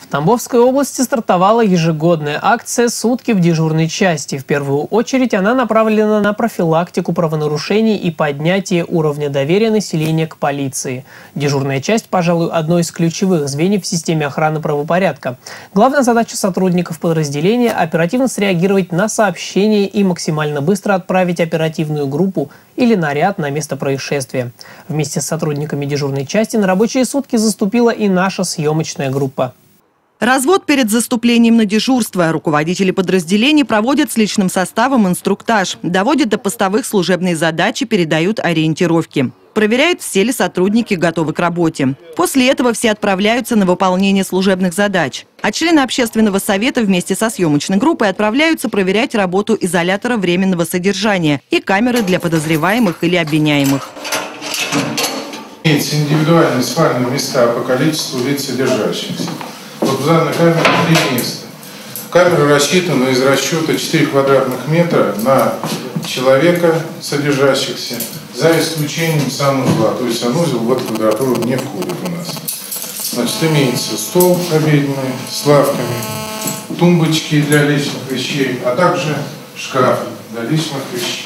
В Тамбовской области стартовала ежегодная акция «Сутки в дежурной части». В первую очередь она направлена на профилактику правонарушений и поднятие уровня доверия населения к полиции. Дежурная часть, пожалуй, одно из ключевых звеньев в системе охраны правопорядка. Главная задача сотрудников подразделения – оперативно среагировать на сообщения и максимально быстро отправить оперативную группу или наряд на место происшествия. Вместе с сотрудниками дежурной части на рабочие сутки заступила и наша съемочная группа. Развод перед заступлением на дежурство. Руководители подразделений проводят с личным составом инструктаж, доводят до постовых служебные задачи, передают ориентировки. Проверяют, все ли сотрудники готовы к работе. После этого все отправляются на выполнение служебных задач. А члены общественного совета вместе со съемочной группой отправляются проверять работу изолятора временного содержания и камеры для подозреваемых или обвиняемых. Имеются индивидуальные спальные места по количеству лиц содержащихся. Вот в данной камере 3 места. Камера рассчитана из расчета 4 квадратных метра на человека содержащихся, за исключением санузла. То есть санузел в эту квадратуру не входит у нас. Значит, имеется стол обеденный с лавками, тумбочки для личных вещей, а также шкаф для личных вещей.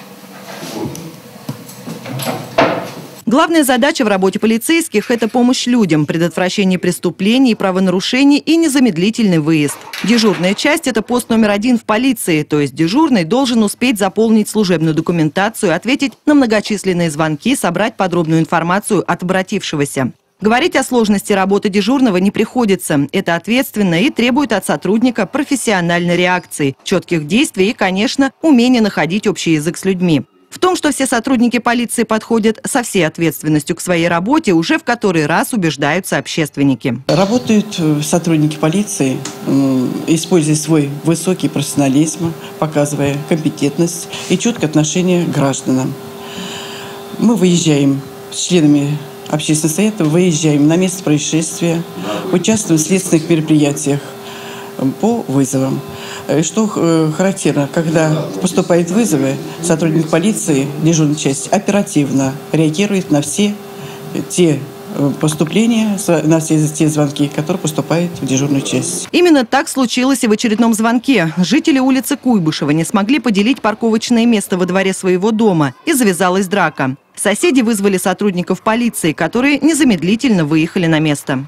Главная задача в работе полицейских – это помощь людям, предотвращение преступлений и правонарушений и незамедлительный выезд. Дежурная часть – это пост номер 1 в полиции, то есть дежурный должен успеть заполнить служебную документацию, ответить на многочисленные звонки, собрать подробную информацию от обратившегося. Говорить о сложности работы дежурного не приходится. Это ответственно и требует от сотрудника профессиональной реакции, четких действий и, конечно, умения находить общий язык с людьми. В том, что все сотрудники полиции подходят со всей ответственностью к своей работе, уже в который раз убеждаются общественники. Работают сотрудники полиции, используя свой высокий профессионализм, показывая компетентность и четкое отношение к гражданам. Мы выезжаем с членами общественного совета, выезжаем на место происшествия, участвуем в следственных мероприятиях по вызовам. Что характерно, когда поступают вызовы, сотрудник полиции, дежурная часть, оперативно реагирует на все те поступления, на все те звонки, которые поступают в дежурную часть. Именно так случилось и в очередном звонке. Жители улицы Куйбышева не смогли поделить парковочное место во дворе своего дома, и завязалась драка. Соседи вызвали сотрудников полиции, которые незамедлительно выехали на место.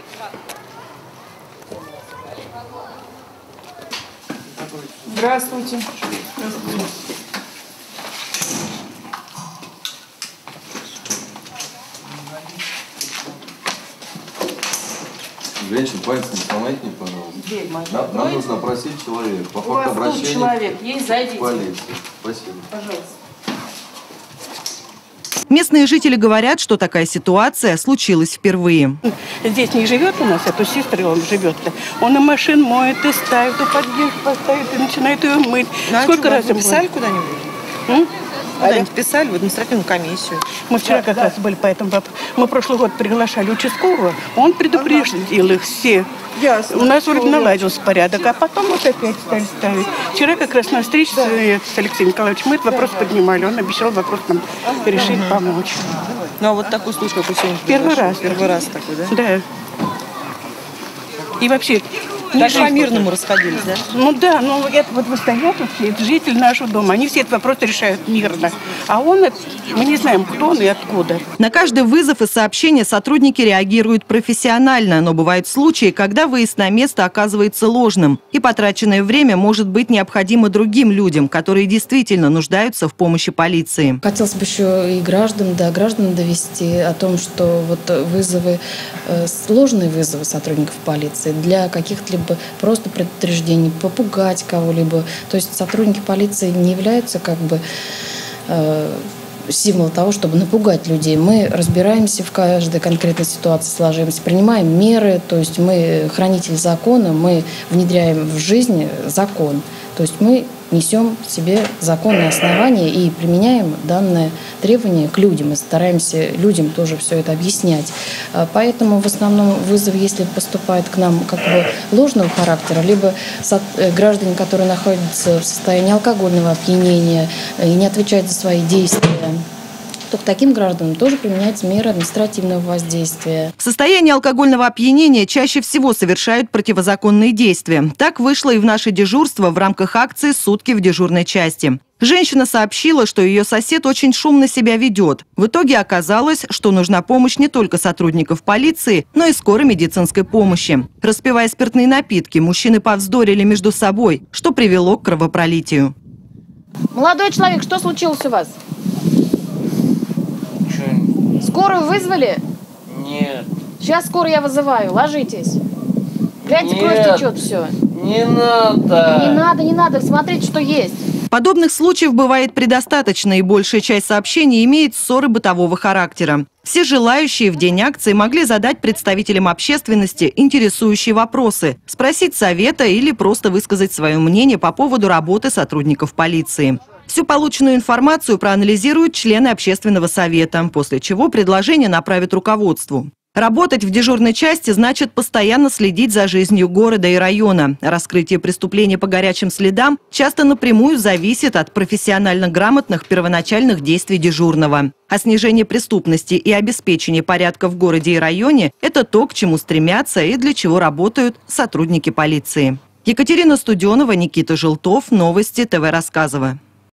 Здравствуйте. Женщина, пальцем не сломайте, пожалуйста. Нам нужно опросить человека. По факту обращения человек есть, зайдите. в полицию. Спасибо. Пожалуйста. Местные жители говорят, что такая ситуация случилась впервые. Здесь не живет у нас, а то с сестрой он живет. Он и машин моет, и ставит, и подъезд поставит, и начинает ее мыть. Сколько раз писали куда-нибудь? Куда-нибудь писали в административную комиссию? Мы вчера как раз были по этому вопросу. Мы прошлый год приглашали участкового, он предупредил их все. Ясно. У нас вроде наладился порядок, а потом вот опять стали ставить. Вчера как раз на встрече с Алексеем Николаевичем мы этот вопрос поднимали. Он обещал вопрос нам решить, помочь. Ну а вот такой случай, как вы сегодня Первый раз. Первый раз такой, да? Да. И вообще... Даже по-мирному расходились, да? Ну да, но это вот стоят тут все, это жители нашего дома, они все этот вопрос решают мирно. А он, мы не знаем, кто он и откуда. На каждый вызов и сообщение сотрудники реагируют профессионально, но бывают случаи, когда выезд на место оказывается ложным, и потраченное время может быть необходимо другим людям, которые действительно нуждаются в помощи полиции. Хотелось бы еще и граждан довести о том, что вот вызовы, сложные вызовы сотрудников полиции для каких-либо просто предупреждений, попугать кого-либо. То есть сотрудники полиции не являются как бы символом того, чтобы напугать людей. Мы разбираемся в каждой конкретной ситуации, сложимся, принимаем меры, то есть мы хранитель закона, мы внедряем в жизнь закон. То есть мы несем в себе законные основания и применяем данное требование к людям. Мы стараемся людям тоже все это объяснять. Поэтому в основном вызов, если поступает к нам как бы ложного характера, либо граждане, которые находятся в состоянии алкогольного опьянения и не отвечают за свои действия, что к таким гражданам тоже применяются меры административного воздействия. В состоянии алкогольного опьянения чаще всего совершают противозаконные действия. Так вышло и в наше дежурство в рамках акции «Сутки в дежурной части». Женщина сообщила, что ее сосед очень шумно себя ведет. В итоге оказалось, что нужна помощь не только сотрудников полиции, но и скорой медицинской помощи. Распивая спиртные напитки, мужчины повздорили между собой, что привело к кровопролитию. Молодой человек, что случилось у вас? Скорую вызвали? Нет. Сейчас скорую я вызываю, ложитесь. Гляньте, кровь течет, все. Не надо. Не надо, смотрите, что есть. Подобных случаев бывает предостаточно, и большая часть сообщений имеет ссоры бытового характера. Все желающие в день акции могли задать представителям общественности интересующие вопросы, спросить совета или просто высказать свое мнение по поводу работы сотрудников полиции. Всю полученную информацию проанализируют члены общественного совета, после чего предложение направят руководству. Работать в дежурной части значит постоянно следить за жизнью города и района. Раскрытие преступлений по горячим следам часто напрямую зависит от профессионально грамотных первоначальных действий дежурного. А снижение преступности и обеспечение порядка в городе и районе – это то, к чему стремятся и для чего работают сотрудники полиции. Екатерина Студенова, Никита Желтов. Новости ТВ Рассказово.